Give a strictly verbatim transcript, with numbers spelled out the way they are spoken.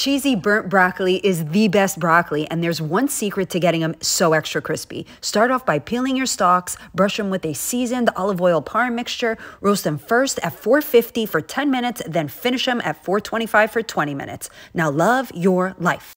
Cheesy burnt broccoli is the best broccoli, and there's one secret to getting them so extra crispy. Start off by peeling your stalks, brush them with a seasoned olive oil parm mixture, roast them first at four fifty for ten minutes, then finish them at four twenty-five for twenty minutes. Now love your life.